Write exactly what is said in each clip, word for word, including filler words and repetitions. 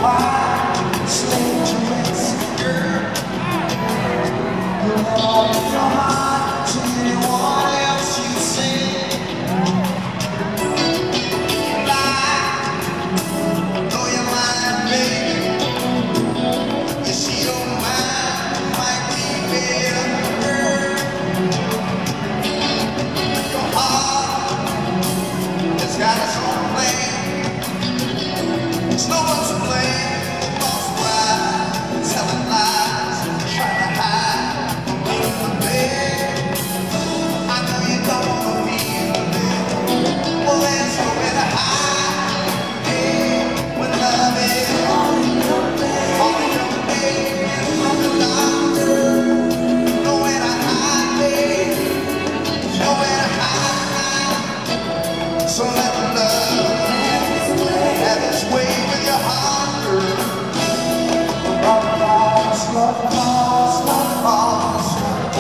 So let love have its way with your heart, girl. Love lost, love lost, love lost.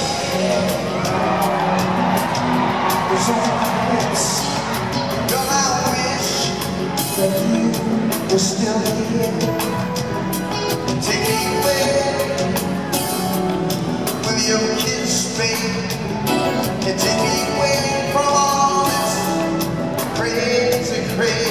There's only this. Girl, I wish that you were still here. Take me away with your kiss, babe. And take me away from all this crazy, crazy.